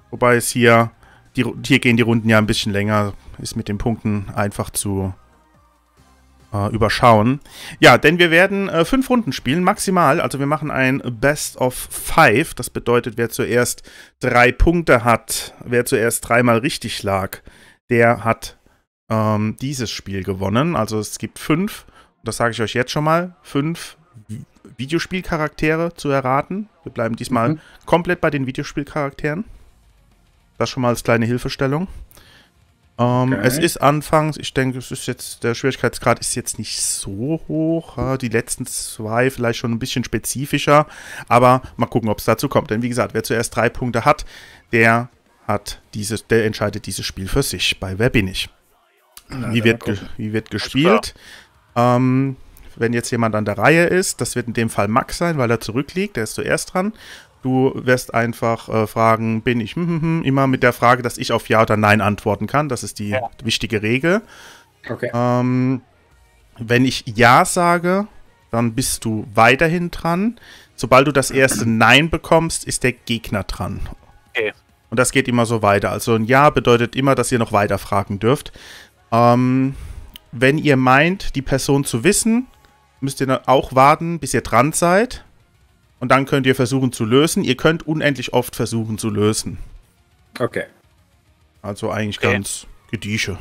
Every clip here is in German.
Wobei es hier gehen die Runden ja ein bisschen länger. Ist mit den Punkten einfach zu überschauen. Ja, denn wir werden 5 Runden spielen, maximal. Also wir machen ein Best of 5. Das bedeutet, wer zuerst 3 Punkte hat, wer zuerst 3-mal richtig lag, der hat dieses Spiel gewonnen. Also es gibt 5, das sage ich euch jetzt schon mal, 5 Videospielcharaktere zu erraten. Wir bleiben diesmal komplett bei den Videospielcharakteren. Das schon mal als kleine Hilfestellung. Okay. Es ist anfangs, ich denke, es ist jetzt, der Schwierigkeitsgrad ist jetzt nicht so hoch. Die letzten 2 vielleicht schon ein bisschen spezifischer. Aber mal gucken, ob es dazu kommt. Denn wie gesagt, wer zuerst 3 Punkte hat, der entscheidet dieses Spiel für sich. Bei Wer bin ich? Wie wird gespielt? Wenn jetzt jemand an der Reihe ist, das wird in dem Fall Max sein, weil er zurückliegt, der ist zuerst dran. Du wirst einfach fragen, bin ich, immer mit der Frage, dass ich auf Ja oder Nein antworten kann. Das ist die wichtige Regel. Okay. Wenn ich Ja sage, dann bist du weiterhin dran. Sobald du das erste Nein bekommst, ist der Gegner dran. Okay. Und das geht immer so weiter. Also ein Ja bedeutet immer, dass ihr noch weiter fragen dürft. Wenn ihr meint, die Person zu wissen, müsst ihr dann auch warten, bis ihr dran seid. Und dann könnt ihr versuchen zu lösen. Ihr könnt unendlich oft versuchen zu lösen. Okay. Also eigentlich ganz Gedische.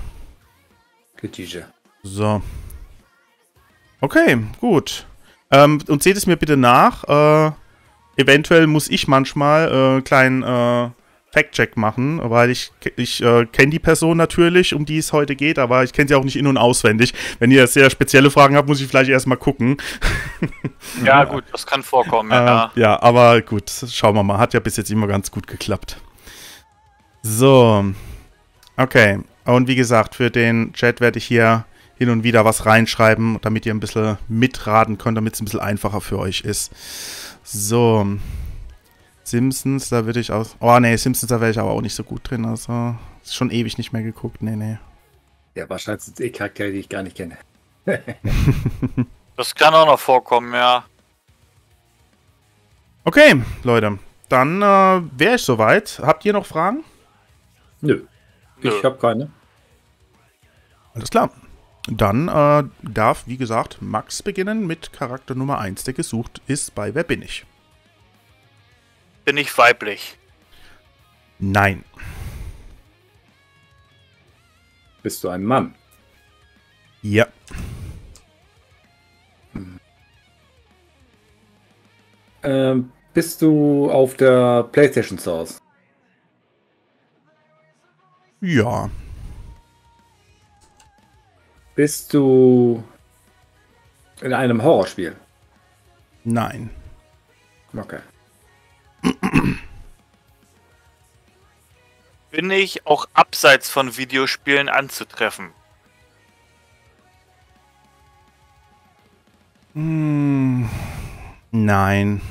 So. Okay, gut. Und seht es mir bitte nach. Eventuell muss ich manchmal einen kleinen Fact-Check machen, weil ich kenne die Person natürlich, um die es heute geht, aber ich kenne sie auch nicht in- und auswendig. Wenn ihr sehr spezielle Fragen habt, muss ich vielleicht erstmal gucken. Ja, gut, das kann vorkommen. Ja, aber gut, schauen wir mal. Hat ja bis jetzt immer ganz gut geklappt. So. Okay. Und wie gesagt, für den Chat werde ich hier hin und wieder was reinschreiben, damit ihr ein bisschen mitraten könnt, damit es ein bisschen einfacher für euch ist. So. Simpsons, da würde ich aus... Oh, nee, Simpsons, da wäre ich aber auch nicht so gut drin. Also, ist schon ewig nicht mehr geguckt. Nee. Ja, wahrscheinlich sind es Charaktere, die ich gar nicht kenne. Das kann auch noch vorkommen, ja. Okay, Leute. Dann wäre ich soweit. Habt ihr noch Fragen? Nö. Ich habe keine. Alles klar. Dann darf, wie gesagt, Max beginnen mit Charakter Nummer 1, der gesucht ist bei Wer bin ich? Bin ich weiblich? Nein. Bist du ein Mann? Ja. Bist du auf der PlayStation Source? Ja. Bist du in einem Horrorspiel? Nein. Okay. Bin ich auch abseits von Videospielen anzutreffen? Nein.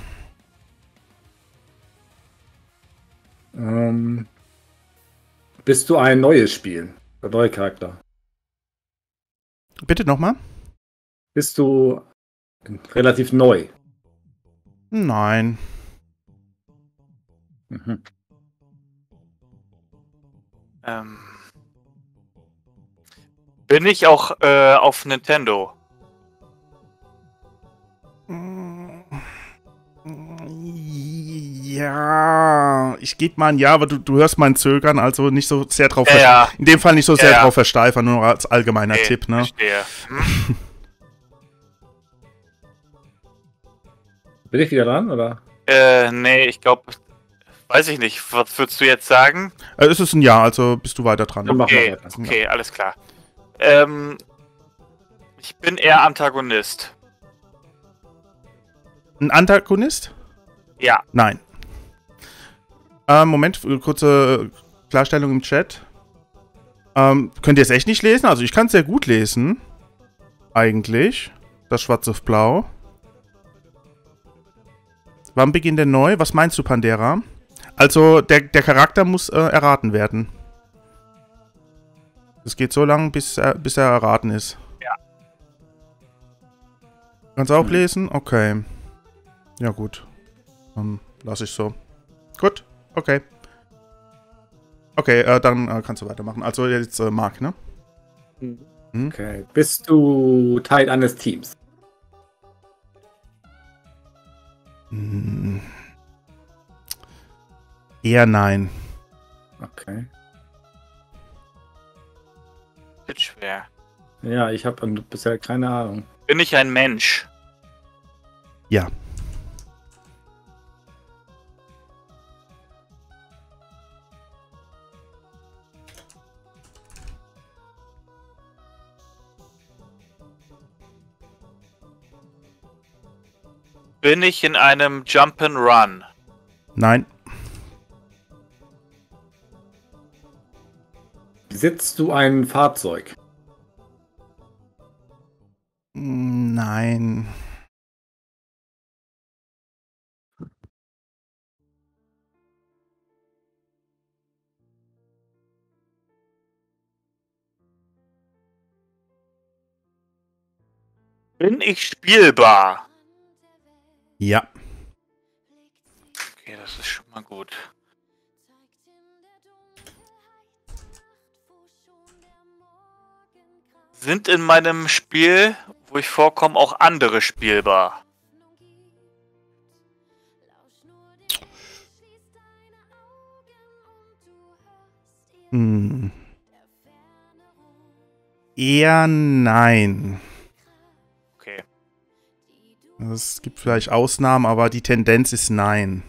Bist du ein neues Spiel? Ein neuer Charakter? Bitte nochmal? Bist du relativ neu? Nein. Mhm. Bin ich auch auf Nintendo? Ja, ich gebe mal ein Ja, aber du hörst mein Zögern, also nicht so sehr drauf. Ja. In dem Fall nicht so sehr drauf versteifern, nur als allgemeiner Tipp, ne? Verstehe. Bin ich wieder dran, oder? Nee, ich glaube, weiß ich nicht. Was würdest du jetzt sagen? Es ist ein Ja, also bist du weiter dran. Dann machen wir weiter. Okay, alles klar. Ich bin eher Antagonist. Ein Antagonist? Ja. Nein. Moment, kurze Klarstellung im Chat. Könnt ihr es echt nicht lesen? Also ich kann es sehr gut lesen. Eigentlich. Das Schwarz auf Blau. Wann beginnt der neu? Was meinst du, Pandera? Also der Charakter muss erraten werden. Es geht so lange, bis er erraten ist. Ja. Kannst du auch lesen? Okay. Ja gut. Dann lasse ich so. Gut, okay. Okay, dann kannst du weitermachen. Also jetzt Marc, ne? Okay. Bist du Teil eines Teams? Hm. Eher nein. Okay. Wird schwer. Ja, ich habe bisher keine Ahnung. Bin ich ein Mensch? Ja. Bin ich in einem Jump'n'Run? Nein. Besitzt du ein Fahrzeug? Nein. Bin ich spielbar? Ja. Okay, das ist schon mal gut. Sind in meinem Spiel, wo ich vorkomme, auch andere spielbar? Hm. Eher nein. Okay. Es gibt vielleicht Ausnahmen, aber die Tendenz ist nein.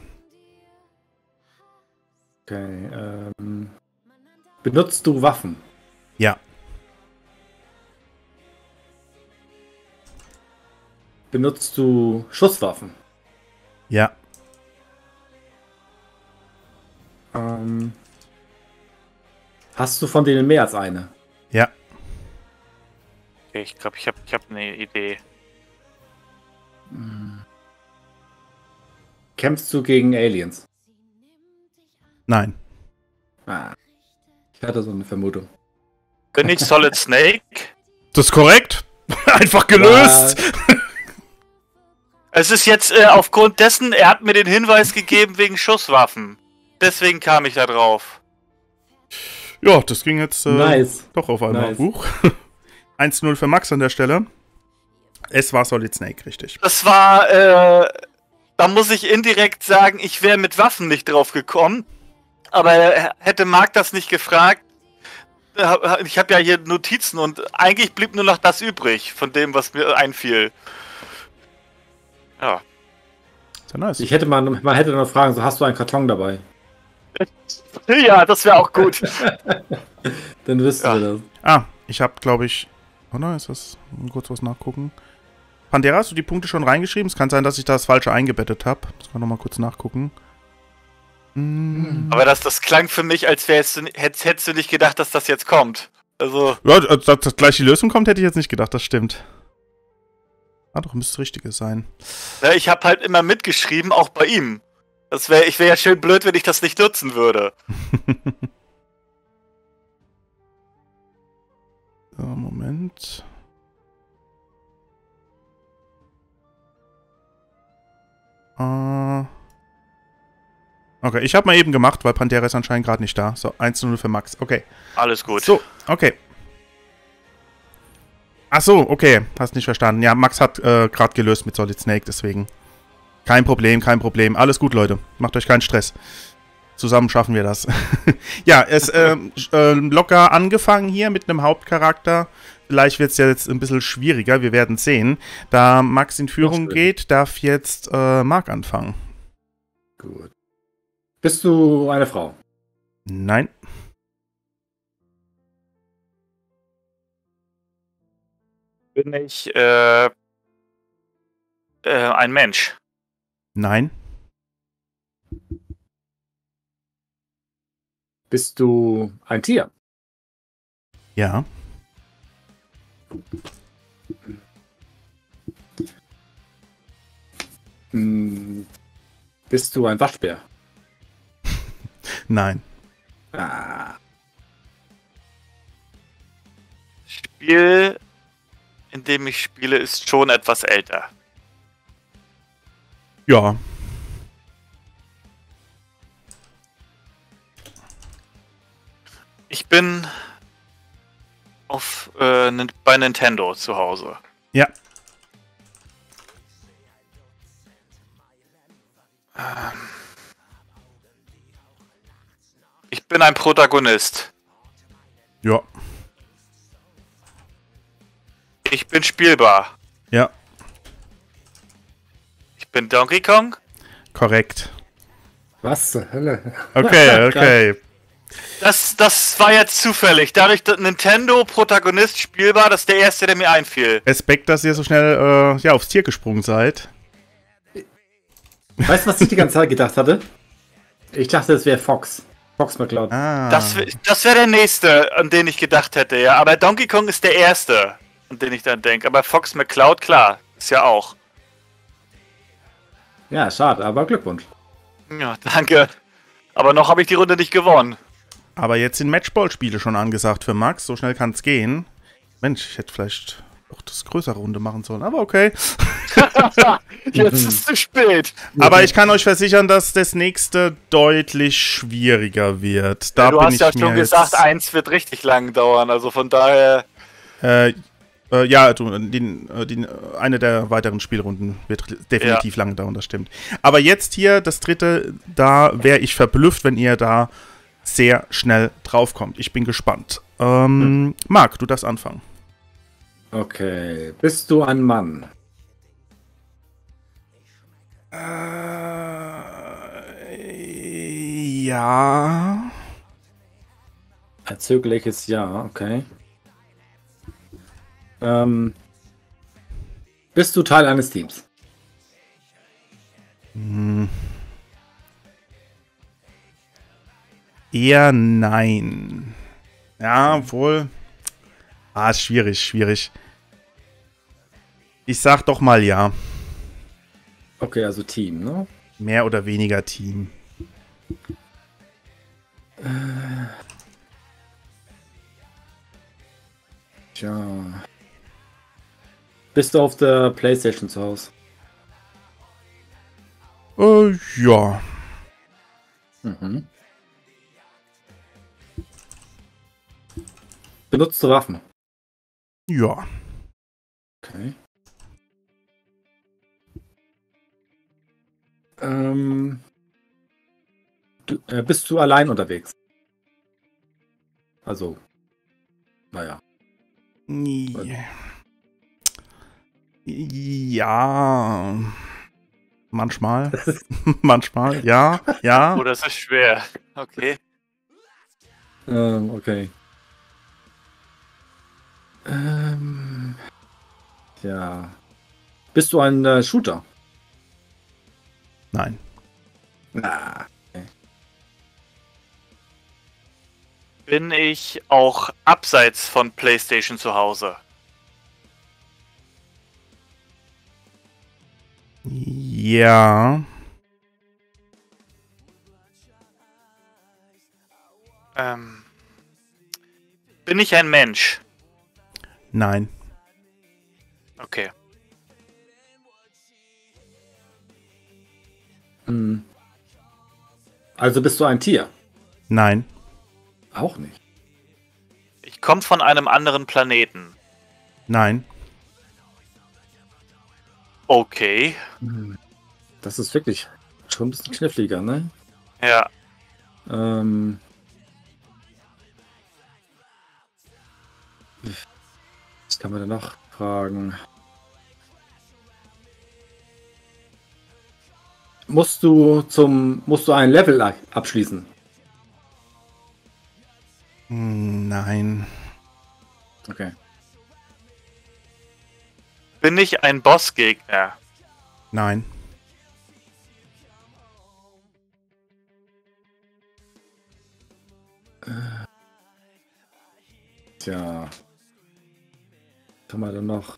Okay. Benutzt du Waffen? Ja. Benutzt du Schusswaffen? Ja. Hast du von denen mehr als eine? Ja. Okay, ich glaube, ich hab eine Idee. Kämpfst du gegen Aliens? Nein. Ah, ich hatte so eine Vermutung. Bin ich Solid Snake? Das ist korrekt. Einfach gelöst. Es ist jetzt aufgrund dessen, er hat mir den Hinweis gegeben wegen Schusswaffen. Deswegen kam ich da drauf. Ja, das ging jetzt Nice. doch auf einmal. Nice. Huch. 1-0 für Max an der Stelle. Es war Solid Snake, richtig. Das war, da muss ich indirekt sagen, ich wäre mit Waffen nicht drauf gekommen. Aber hätte Marc das nicht gefragt, ich habe ja hier Notizen und eigentlich blieb nur noch das übrig von dem, was mir einfiel. Ja. Sehr nice. Man hätte noch fragen, so hast du einen Karton dabei? Ja, das wäre auch gut. Dann wüssten Ja. wir das. Ah, ich habe, glaube ich... Oder ist das... Kurz was nachgucken. Pandera, hast du die Punkte schon reingeschrieben? Es kann sein, dass ich das Falsche eingebettet habe. Muss man nochmal kurz nachgucken. Aber das klang für mich, als hättest du nicht gedacht, dass das jetzt kommt. Also. Ja, dass gleich die Lösung kommt, hätte ich jetzt nicht gedacht. Das stimmt. Ah, doch, müsste das Richtige sein. Ja, ich habe halt immer mitgeschrieben, auch bei ihm. Ich wäre ja schön blöd, wenn ich das nicht nutzen würde. So, Moment. Okay, ich habe mal eben gemacht, weil Pantera ist anscheinend gerade nicht da. So, 1-0 für Max. Okay. Alles gut. So, okay. Ach so, okay. Hast nicht verstanden. Ja, Max hat gerade gelöst mit Solid Snake, deswegen. Kein Problem, kein Problem. Alles gut, Leute. Macht euch keinen Stress. Zusammen schaffen wir das. Ja, es locker angefangen hier mit einem Hauptcharakter. Vielleicht wird es ja jetzt ein bisschen schwieriger. Wir werden sehen. Da Max in Führung geht, darf jetzt Marc anfangen. Gut. Bist du eine Frau? Nein. Bin ich ein Mensch? Nein. Bist du ein Tier? Ja. Bist du ein Waschbär? Nein. Spiel, in dem ich spiele, ist schon etwas älter. Ich bin bei Nintendo zu Hause. Ja. Ich bin ein Protagonist. Ja. Ich bin spielbar. Ja. Ich bin Donkey Kong. Korrekt. Was zur Hölle? Okay, okay. Das war jetzt zufällig. Dadurch, dass Nintendo Protagonist spielbar, das ist der erste, der mir einfiel. Respekt, dass ihr so schnell aufs Tier gesprungen seid. Weißt du, was ich die ganze Zeit gedacht hatte? Ich dachte, es wäre Fox. Fox McCloud. Ah. Das wäre der nächste, an den ich gedacht hätte, ja. Aber Donkey Kong ist der erste, an den ich dann denke. Aber Fox McCloud, klar, ist ja auch. Ja, schade, aber Glückwunsch. Ja, danke. Aber noch habe ich die Runde nicht gewonnen. Aber jetzt sind Matchball-Spiele schon angesagt für Max. So schnell kann es gehen. Mensch, ich hätte vielleicht auch das größere Runde machen sollen. Aber okay. Jetzt ist es zu spät. Aber ich kann euch versichern, dass das nächste deutlich schwieriger wird. Da Ja, du bin hast ich ja schon mir gesagt, jetzt, eins wird richtig lang dauern. Also von daher... ja, eine der weiteren Spielrunden wird definitiv lange dauern, das stimmt. Aber jetzt hier, das dritte, da wäre ich verblüfft, wenn ihr da sehr schnell draufkommt. Ich bin gespannt. Marc, du darfst anfangen. Okay. Bist du ein Mann? Ja. Ein zögerliches Ja, okay. Bist du Teil eines Teams? Eher nein. Ja, wohl. Ist schwierig, schwierig. Ich sag doch mal ja. Okay, also Team, ne? Mehr oder weniger Team. Tja. Bist du auf der PlayStation zu Hause? Ja. Mhm. Benutzt du Waffen? Ja. Okay. Bist du allein unterwegs? Also, naja. Ja. Manchmal. Manchmal, ja. Ja. Oh, das ist schwer. Okay. Okay. Ja. Bist du ein Shooter? Nein. Na. Okay. Bin ich auch abseits von PlayStation zu Hause? Ja. Bin ich ein Mensch? Nein. Okay. Also bist du ein Tier? Nein. Auch nicht. Ich komme von einem anderen Planeten. Nein. Okay. Das ist wirklich schon ein bisschen kniffliger, ne? Ja. Was kann man denn noch fragen? Musst du ein Level abschließen? Nein. Okay. Bin ich ein Bossgegner? Nein. Tja. Was kann man denn noch?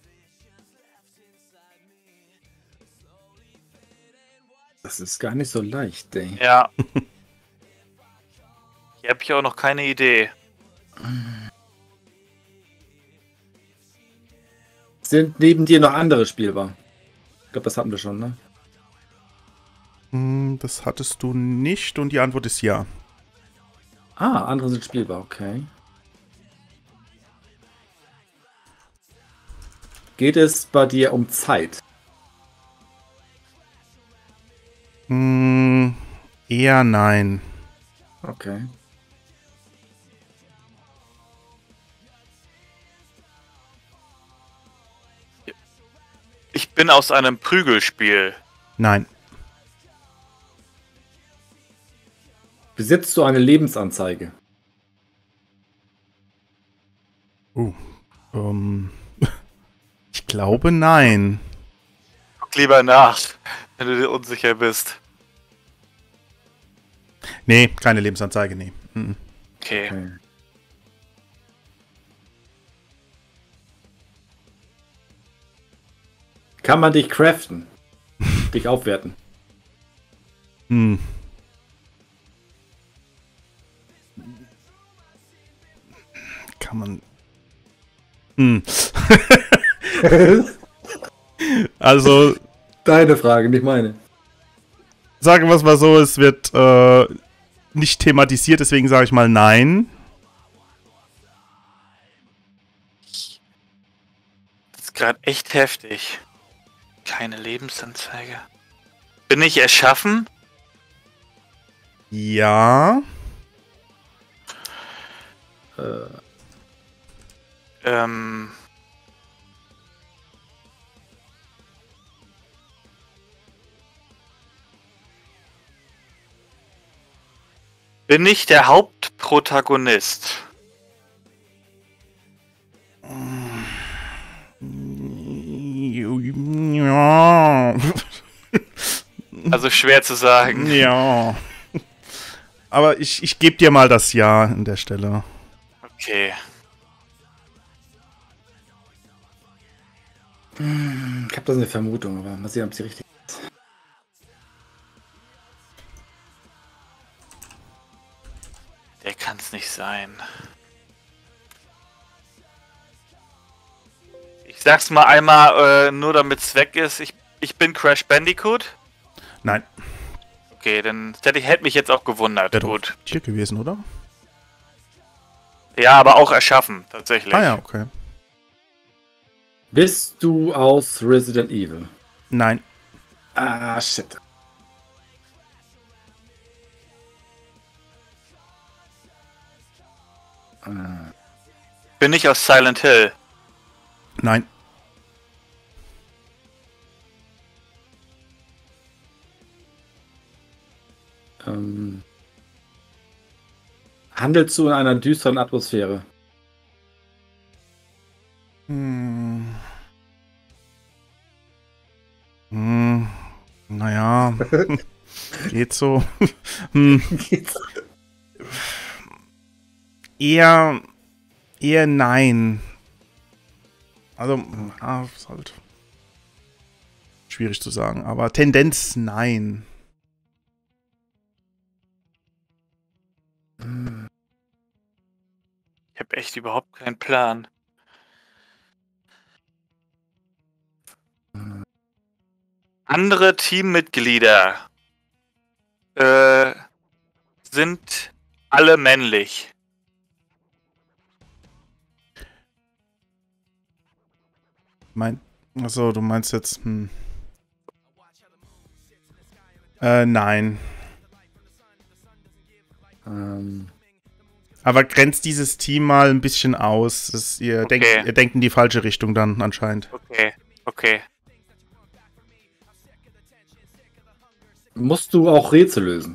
Das ist gar nicht so leicht, ey. Ja. Hier habe ich auch noch keine Idee. Sind neben dir noch andere spielbar? Ich glaube, das hatten wir schon, ne? Das hattest du nicht und die Antwort ist ja. Ah, andere sind spielbar, okay. Geht es bei dir um Zeit? Eher nein. Okay. Ich bin aus einem Prügelspiel. Nein. Besitzt du eine Lebensanzeige? Ich glaube nein. Guck lieber nach, wenn du dir unsicher bist. Nee, keine Lebensanzeige, nee. Mhm. Okay. Okay. Kann man dich craften? Dich aufwerten? Hm. Kann man. Also, Deine Frage, nicht meine. sagen wir es mal so, es wird nicht thematisiert, deswegen sage ich mal nein. Das ist gerade echt heftig. Keine Lebensanzeige. Bin ich erschaffen? Ja. Ähm. Bin ich der Hauptprotagonist? Ja. Also schwer zu sagen. Ja. Aber ich gebe dir mal das Ja an der Stelle. Okay. Ich habe da eine Vermutung, aber mal sehen, ob sie richtig ist. Der kann es nicht sein. Ich sag's mal einmal, nur damit es weg ist. Ich bin Crash Bandicoot. Nein. Okay, dann hätte mich jetzt auch gewundert. Wäre doch Gut. Tier gewesen, oder? Ja, aber auch erschaffen, tatsächlich. Ah ja, okay. Bist du aus Resident Evil? Nein. Ah, shit. Bin ich aus Silent Hill? Nein. Handelst du in einer düsteren Atmosphäre? Naja. Geht so. hm. Eher nein. Also, ist halt schwierig zu sagen, aber Tendenz nein. Ich habe echt überhaupt keinen Plan. Andere Teammitglieder sind alle männlich. Achso, du meinst jetzt, nein. Aber grenzt dieses Team mal ein bisschen aus. Ihr denkt in die falsche Richtung dann anscheinend. Okay. Musst du auch Rätsel lösen?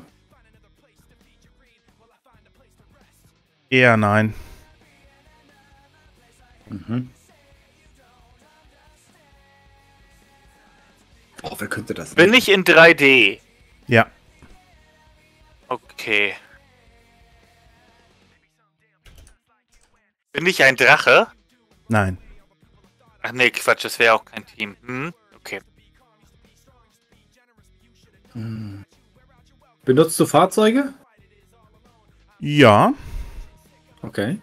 Eher nein. Oh, wer könnte das Bin ich in 3D? Ja. Okay. Bin ich ein Drache? Nein. Ach nee, Quatsch, das wäre auch kein Team. Okay. Benutzt du Fahrzeuge? Ja. Okay.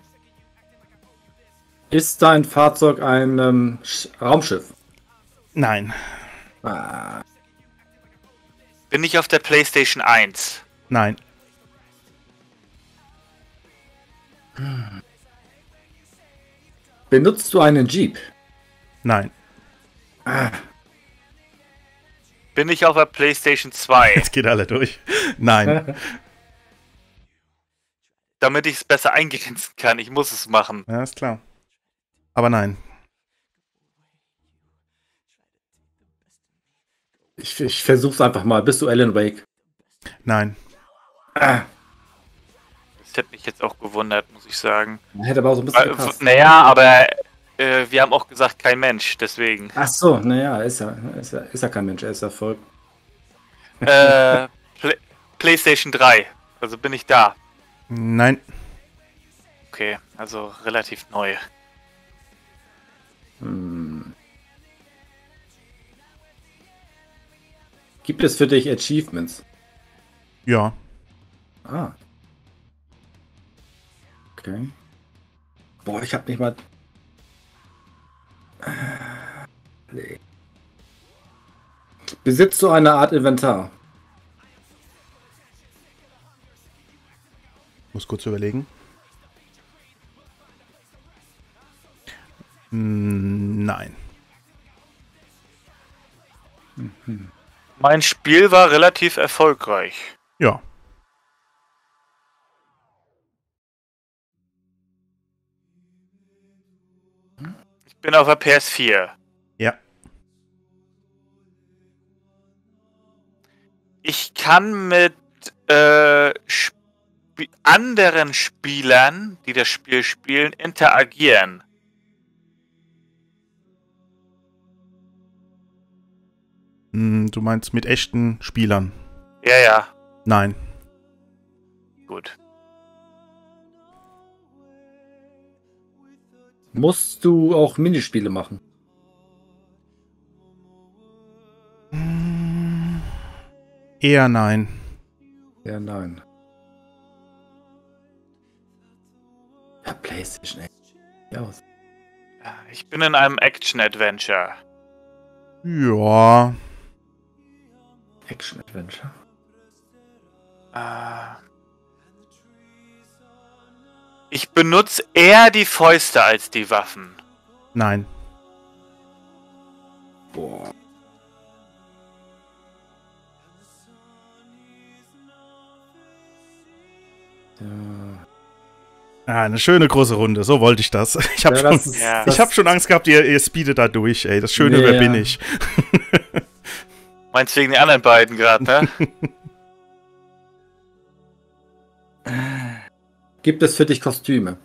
Ist dein Fahrzeug ein Raumschiff? Nein. Bin ich auf der PlayStation 1? Nein. Benutzt du einen Jeep? Nein. Bin ich auf der PlayStation 2, Jetzt geht alle durch. Nein. damit ich es besser eingrenzen kann. Ich muss es machen. Ja, ist klar. Aber nein. Ich versuch's einfach mal. Bist du Alan Wake? Nein. Das hätte mich jetzt auch gewundert, muss ich sagen. Hätte aber auch so ein bisschen gepasst. Naja, aber wir haben auch gesagt, kein Mensch, deswegen. Ach so, naja, ist ja kein Mensch, er ist ja voll. PlayStation 3. Also bin ich da. Nein. Okay, also relativ neu. Gibt es für dich Achievements? Ja. Ah. Okay. Boah, ich hab nicht mal. Nee. Besitzt du eine Art Inventar? Muss kurz überlegen. Nein. Mein Spiel war relativ erfolgreich. Ja. Ich bin auf der PS4. Ja. Ich kann mit anderen Spielern, die das Spiel spielen, interagieren. Du meinst mit echten Spielern? Ja, ja, Nein. gut. Musst du auch Minispiele machen? Eher nein. Ja, nein. Ja, PlayStation, ey. Ja, aus. Ich bin in einem Action-Adventure. Ja. Action-Adventure. Ich benutze eher die Fäuste als die Waffen. Nein. Boah. Ja. Eine schöne große Runde, so wollte ich das. Ich habe Ja, schon, das ist- Ja. ich hab schon Angst gehabt, ihr speedet da durch, ey. Das Schöne, Nee, wer ja. bin ich? Meinst wegen den anderen beiden gerade, ne? Gibt es für dich Kostüme?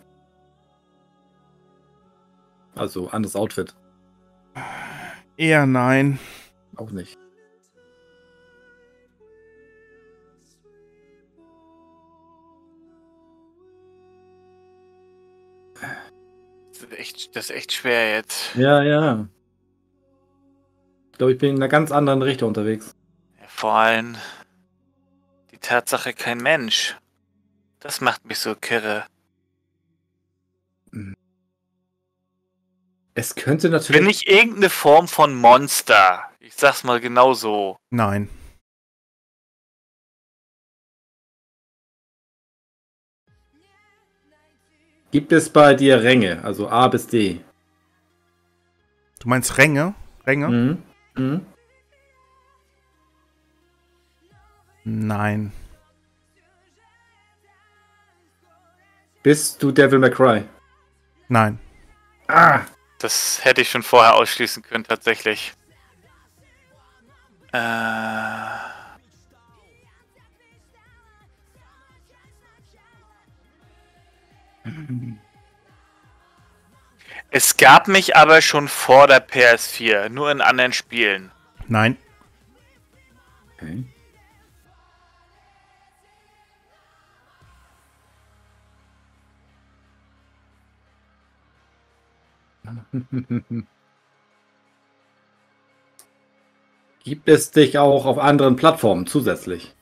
Also anderes Outfit. Eher nein. Auch nicht. Das ist echt schwer jetzt. Ja, ja. Ich glaube, ich bin in einer ganz anderen Richtung unterwegs. Ja, vor allem die Tatsache kein Mensch. Das macht mich so kirre. Es könnte natürlich. Bin ich irgendeine Form von Monster? Ich sag's mal genau so. Nein. Gibt es bei dir Ränge, also A bis D? Du meinst Ränge? Ränge? Mhm. Mhm. Nein. Bist du Devil May Cry? Nein. Ah! Das hätte ich schon vorher ausschließen können, tatsächlich. Es gab mich aber schon vor der PS4, nur in anderen Spielen. Nein. Okay. Gibt es dich auch auf anderen Plattformen zusätzlich?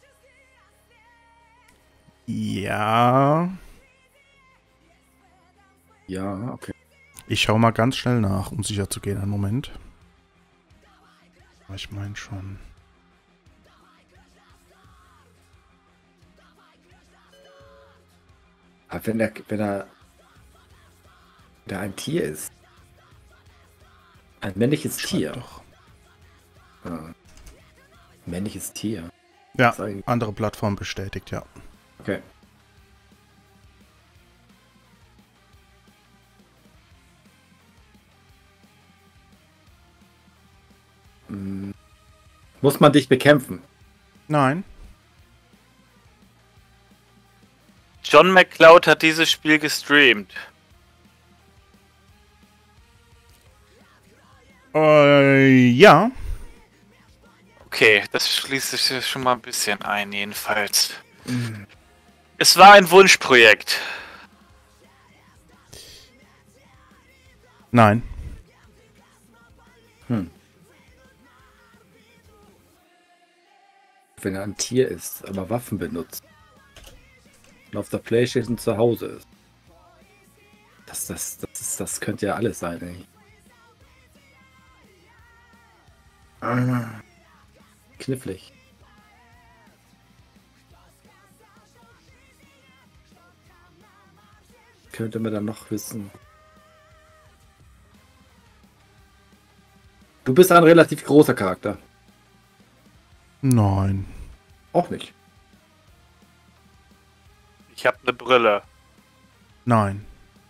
Ja. Ja, okay. Ich schau mal ganz schnell nach, um sicher zu gehen. Einen Moment. Ich meine schon. Aber wenn er ein Tier ist. Ein männliches Tier. Doch. Männliches Tier. Ja, Das ist eigentlich- andere Plattform bestätigt, ja. Okay. Muss man dich bekämpfen? Nein. John McCloud hat dieses Spiel gestreamt. Ja. Okay, das schließt sich schon mal ein bisschen ein, jedenfalls. Es war ein Wunschprojekt. Nein. Wenn er ein Tier ist, aber Waffen benutzt. Und auf der Playstation zu Hause ist. Das könnte ja alles sein, ey. Knifflig. Könnte man dann noch wissen. Du bist ein relativ großer Charakter. Nein. Auch nicht. Ich habe eine Brille. Nein.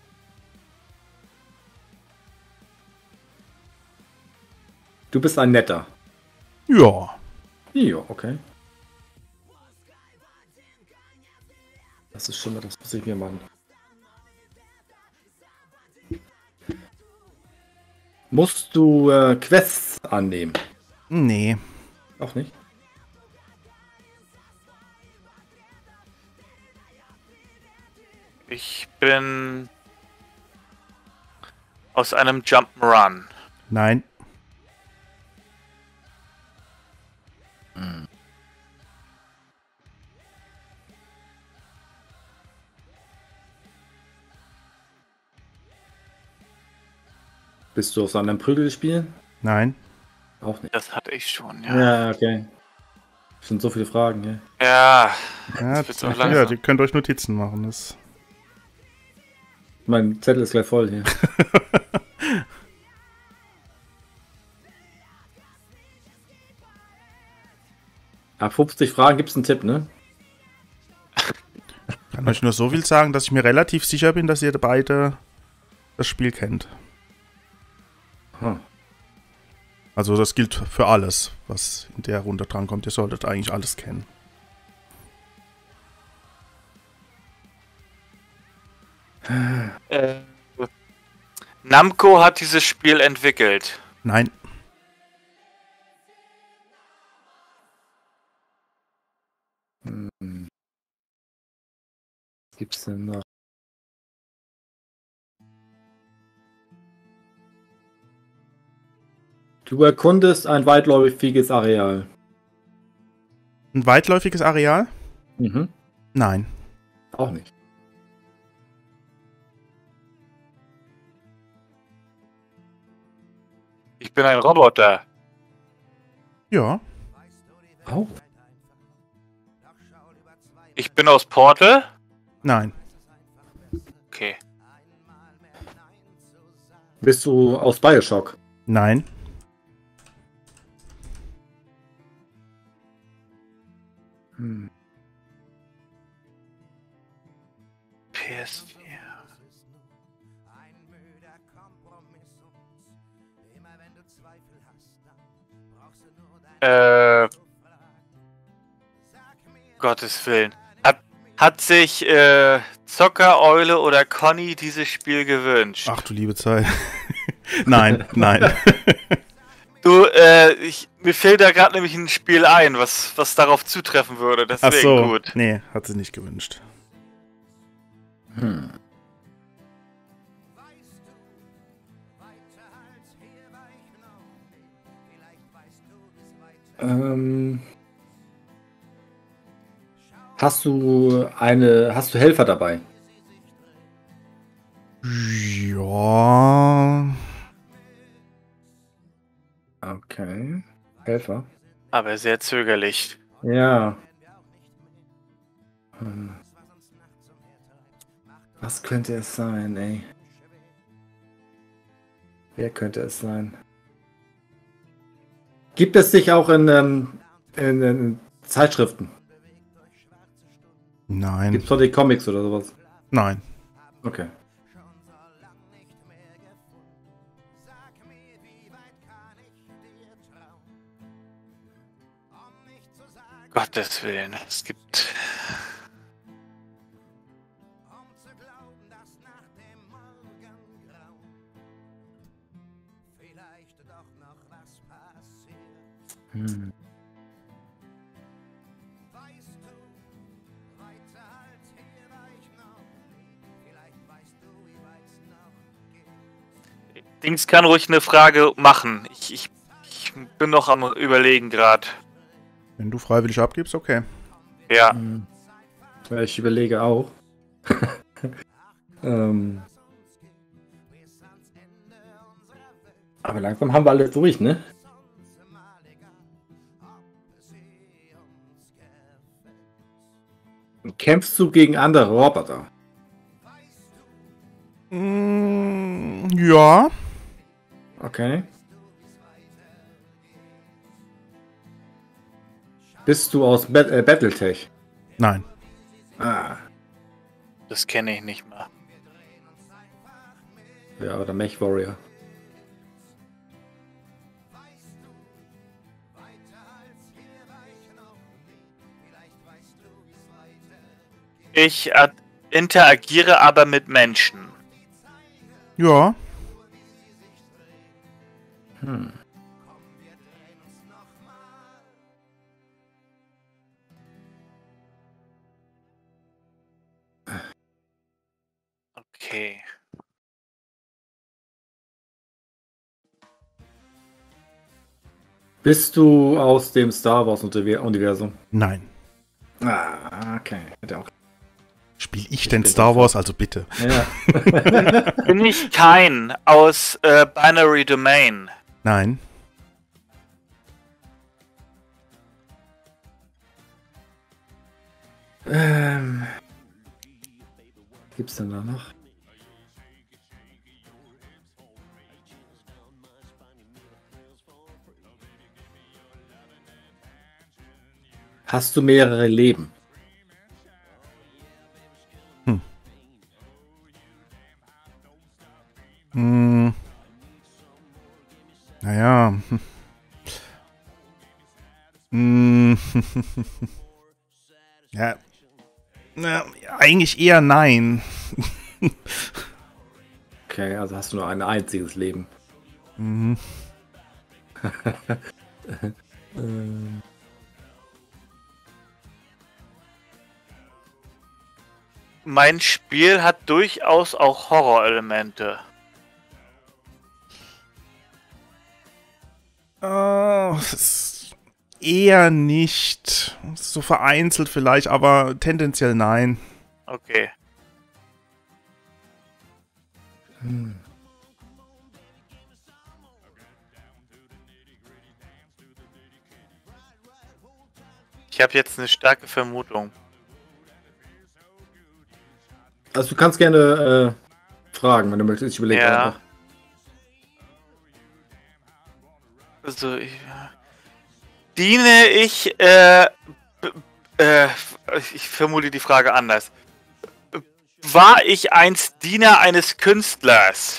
Du bist ein netter. Ja. Ja, okay. Das ist schon mal, das muss ich mir machen. Musst du Quests annehmen? Nee. Auch nicht. Ich bin aus einem Jump'n'Run. Nein. Bist du aus einem Prügelspiel? Nein. Auch nicht. Das hatte ich schon, ja. Ja, okay. Das sind so viele Fragen, ja. Ja, Ja, das wird so ja, langsam. ihr könnt euch Notizen machen. Das Mein Zettel ist gleich voll hier. Ab 50 Fragen gibt es einen Tipp, ne? kann euch nur so viel sagen, dass ich mir relativ sicher bin, dass ihr beide das Spiel kennt. Hm. Also das gilt für alles, was in der Runde drankommt. Ihr solltet eigentlich alles kennen. Namco hat dieses Spiel entwickelt. Nein. Was gibt's denn noch? Du erkundest ein weitläufiges Areal. Ein weitläufiges Areal? Mhm. Nein. Auch nicht. Ich bin ein Roboter. Ja. Oh. Ich bin aus Portal. Nein. Okay. Bist du aus Bioshock? Nein. Hm. PS4. Gottes Willen. Hat sich Zockereule oder Conny dieses Spiel gewünscht? Ach du liebe Zeit. Nein, nein. Du, mir fällt da gerade nämlich ein Spiel ein, was darauf zutreffen würde. Ach Deswegen so. gut. Nee, hat sie nicht gewünscht. Hm. Hast du Helfer dabei? Ja. Okay. Helfer? Aber sehr zögerlich. Ja. Hm. Was könnte es sein, ey? Wer könnte es sein? Gibt es dich auch in Zeitschriften? Nein. Gibt es doch die Comics oder sowas? Nein. Okay. Gottes Willen, es gibt... Hm. Dings kann ruhig eine Frage machen. Ich bin noch am Überlegen gerade. Wenn du freiwillig abgibst, okay. Ja. Hm. Ja, ich überlege auch. Aber langsam haben wir alle durch, ne? Kämpfst du gegen andere Roboter? Ja. Okay. Bist du aus Battletech? Nein. Ah. Das kenne ich nicht mal. Ja, oder Mech Warrior. Ich interagiere aber mit Menschen. Ja. Hm. Okay. Bist du aus dem Star Wars Universum? Nein. Ah, okay. Hätte auch. Spiel ich denn Star Wars? Also bitte. Ja. Bin ich kein aus Binary Domain? Nein. Gibt's denn da noch? Hast du mehrere Leben? Naja. Ja. Na, eigentlich eher nein. Okay, also hast du nur ein einziges Leben. Mhm. Mein Spiel hat durchaus auch Horrorelemente. Eher nicht. So vereinzelt vielleicht, aber tendenziell nein. Okay. Ich habe jetzt eine starke Vermutung. Also du kannst gerne fragen, wenn du möchtest. Ich überlege Ja. einfach. Also, diene ich, ich formuliere die Frage anders. War ich einst Diener eines Künstlers?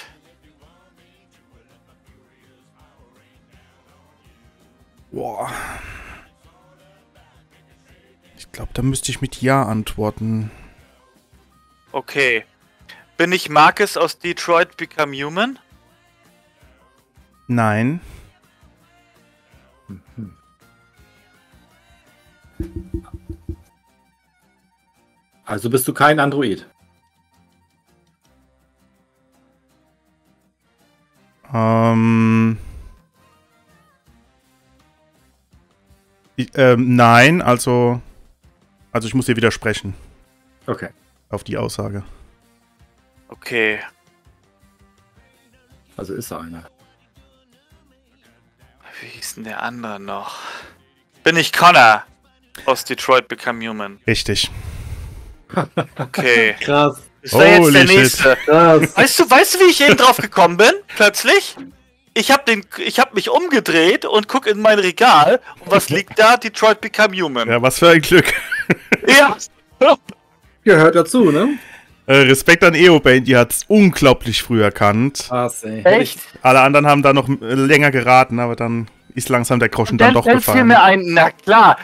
Boah. Ich glaube, da müsste ich mit Ja antworten. Okay. Bin ich Marcus aus Detroit Become Human? Nein. Also bist du kein Android. Nein, also ich muss dir widersprechen Okay. auf die Aussage. Okay. Also ist er einer. Wie hieß denn der andere noch? Bin ich Connor aus Detroit Become Human? Richtig. Okay. Krass. Das wäre jetzt der Holy shit. nächste. Das, Weißt du, wie ich eben drauf gekommen bin? Plötzlich? Ich hab mich umgedreht und guck in mein Regal. Und was liegt da? Detroit Become Human. Ja, was für ein Glück. Ja. gehört dazu, ne? Respekt an Eobane, die hat's unglaublich früh erkannt. Krass, ey. Echt? Alle anderen haben da noch länger geraten, aber dann ist langsam der Groschen dann doch Dann fiel gefallen. mir ein, na klar,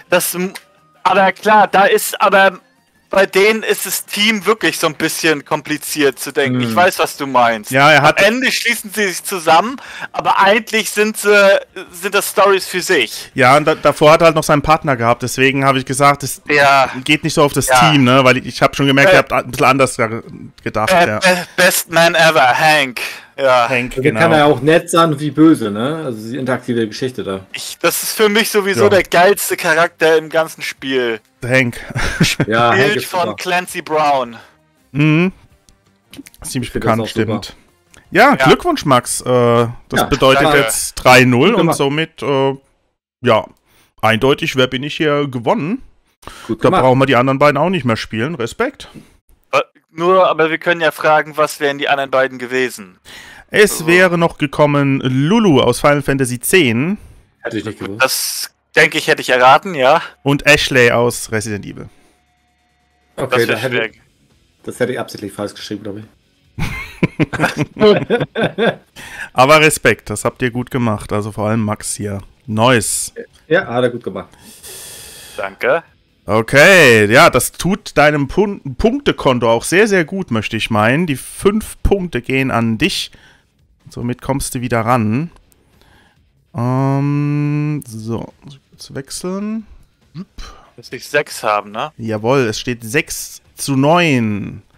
aber bei denen ist das Team wirklich so ein bisschen kompliziert zu denken. Ich weiß, was du meinst. Ja, er hat. Am Ende schließen sie sich zusammen, aber eigentlich sind das Stories für sich. Ja, und davor hat er halt noch seinen Partner gehabt, deswegen habe ich gesagt, es Ja. geht nicht so auf das Ja. Team, ne? Weil ich habe schon gemerkt, ihr habt ein bisschen anders gedacht. Ja. Best Man ever, Hank. Ja. Hank, Also kann er genau. auch nett sein wie böse, ne? Also die interaktive Geschichte da. Das ist für mich sowieso Ja. der geilste Charakter im ganzen Spiel. Hank. Ja, Hank Bild ist von super. Clancy Brown. Mhm. Ziemlich Ich find bekannt, das auch stimmt. Ja, Ja. Glückwunsch, Max. Das Ja, bedeutet danke. jetzt 3-0 Gut und gemacht. somit, ja, eindeutig, wer bin ich hier gewonnen? Gut Da gemacht. brauchen wir die anderen beiden auch nicht mehr spielen. Respekt. Aber wir können ja fragen, was wären die anderen beiden gewesen? Es wäre noch gekommen Lulu aus Final Fantasy X Hätte ich nicht gewusst. Das, denke ich, hätte ich erraten, ja. und Ashley aus Resident Evil. Okay, Das wäre schwer. das hätte ich absichtlich falsch geschrieben, glaube ich. Aber Respekt, das habt ihr gut gemacht. Also vor allem Max hier. Nice. Ja, hat er gut gemacht. Danke. Okay, ja, das tut deinem Punktekonto auch sehr, sehr gut, möchte ich meinen. Die 5 Punkte gehen an dich. Somit kommst du wieder ran. So, muss ich kurz wechseln. Dass ich 6 haben, ne? Jawohl, es steht 6-9.